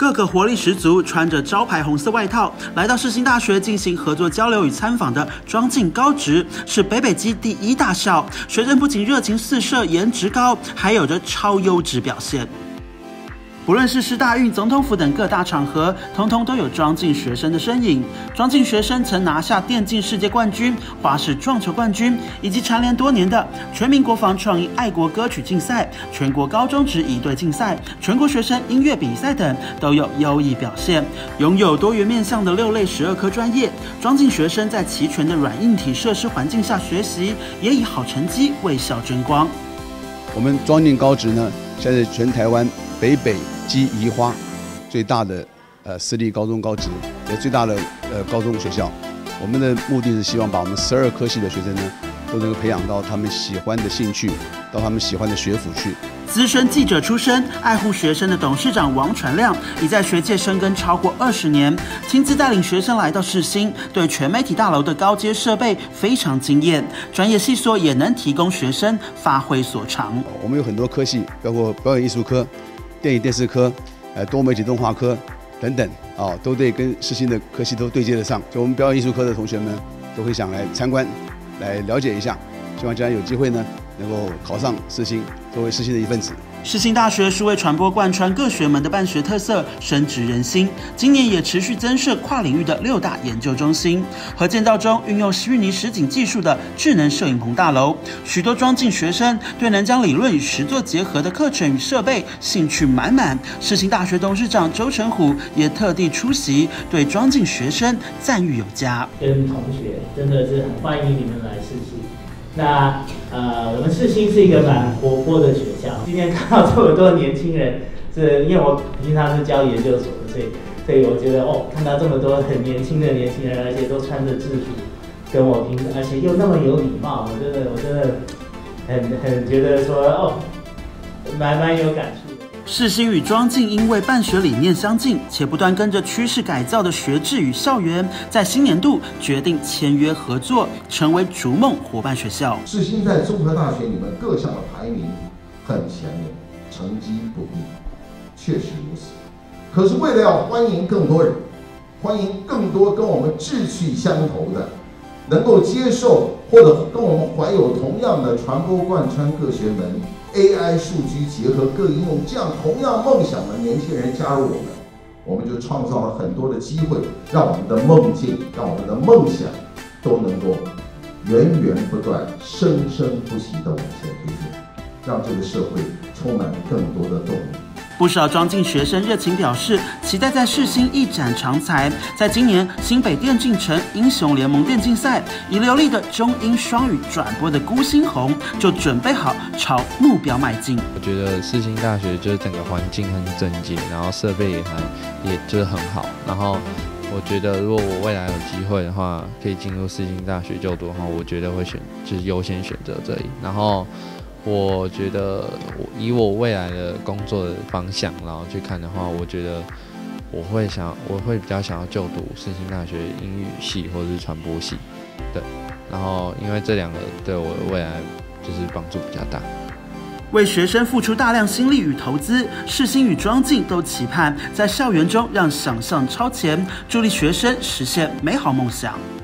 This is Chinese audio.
个个活力十足，穿着招牌红色外套，来到世新大学进行合作交流与参访的庄敬高职，是北北基第一大校。学生不仅热情四射、颜值高，还有着超优质表现。不论是师大运、总统府等各大场合，通通都有庄敬学生的身影。庄敬学生曾拿下电竞世界冠军、华视撞球冠军，以及蝉联多年的全民国防创意爱国歌曲竞赛、全国高中职仪队竞赛、全国学生音乐比赛等，都有优异表现。拥有多元面向的6类12科专业，庄敬学生在齐全的软硬体设施环境下学习，也以好成绩为校争光。 我们庄敬高职呢，现在是全台湾北基宜花最大的私立高中高职，也最大的高中学校。我们的目的是希望把我们12科系的学生呢，都能够培养到他们喜欢的兴趣，到他们喜欢的学府去。 资深记者出身、爱护学生的董事长王传亮，已在学界深耕超过20年，亲自带领学生来到世新，对全媒体大楼的高阶设备非常惊艳，专业系所也能提供学生发挥所长。 我们有很多科系，包括表演艺术科、电影电视科、多媒体动画科等等都对跟世新的科系都对接得上。就我们表演艺术科的同学们都会想来参观，来了解一下，希望将来有机会呢，能够考上世新，作为世新的一份子。 世新大学数位传播贯穿各学门的办学特色，深植人心。今年也持续增设跨领域的6大研究中心，和建造中运用虚拟实景技术的智能摄影棚大楼。许多庄敬学生对能将理论与实作结合的课程与设备兴趣满满。世新大学董事长周成虎也特地出席，对庄敬学生赞誉有加。 跟同学真的是很欢迎你们来世新。那我们世新是一个蛮活泼的学校。今天看到这么多年轻人，是因为我平常是教研究所的，所以我觉得看到这么多很年轻的年轻人，而且都穿着制服，跟我平时，而且又那么有礼貌，我真的很觉得说蛮有感触。 世新与庄敬因为办学理念相近，且不断跟着趋势改造的学制与校园，在新年度决定签约合作，成为逐梦伙伴学校。 世新在综合大学里面各校的排名很前面，成绩不低，确实如此。可是为了要欢迎更多人，欢迎更多跟我们志趣相投的，能够接受或者跟我们怀有同样的传播贯穿各学门、AI 数据结合各应用，这样同样梦想的年轻人加入我们就创造了很多的机会，让我们的梦境，让我们的梦想都能够源源不断、生生不息地往前推进，让这个社会充满更多的动力。 不少庄敬学生热情表示，期待在世新一展长才。在今年新北电竞城英雄联盟电竞赛，以流利的中英双语转播的辜新红，就准备好朝目标迈进。 我觉得世新大学就是整个环境很整洁，然后设备也就是很好。然后我觉得如果我未来有机会的话，可以进入世新大学就读的话，我觉得会就是优先选择这里。然后我觉得以我未来的工作的方向，然后去看的话，我觉得我会比较想要就读世新大学英语系或者是传播系，对。然后因为这2个对我的未来就是帮助比较大。 为学生付出大量心力与投资，世新与庄敬都期盼在校园中让想象超前，助力学生实现美好梦想。